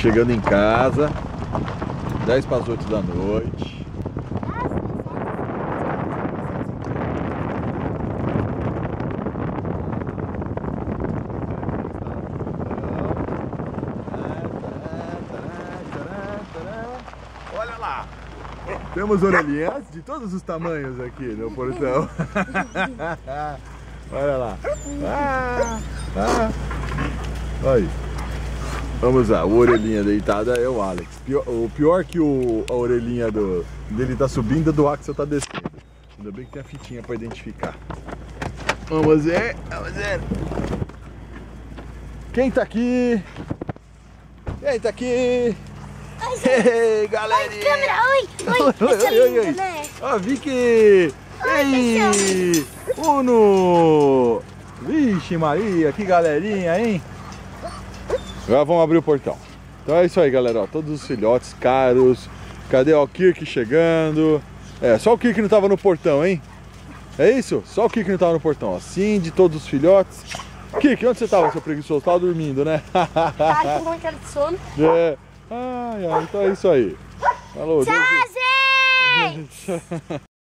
chegando em casa, 10 para as 8 da noite. Olha lá! Temos orelhinhas de todos os tamanhos aqui no portão. Olha lá. Aí. Vamos lá, o orelhinha deitada é o Alex. O pior que a orelhinha dele tá subindo, a do Axel tá descendo. Ainda bem que tem a fitinha para identificar. Vamos ver, vamos ver. Quem tá aqui? Quem tá aqui? Ei, galerinha! Oi, câmera! Oi! Né? Ó, Vicky! Ei! Uno! Vixe Maria, que galerinha, hein? Agora vamos abrir o portão. Então é isso aí, galera, ó, todos os filhotes caros. Cadê o Kirk chegando? É, só o Kirk não tava no portão, hein? É isso? Só o Kirk não tava no portão, assim, de todos os filhotes. Kirk, onde você tava, seu preguiçoso? Tava dormindo, né? Tá com uma cara de sono. É. Ai, então é isso aí. Falou. Tchau, gente!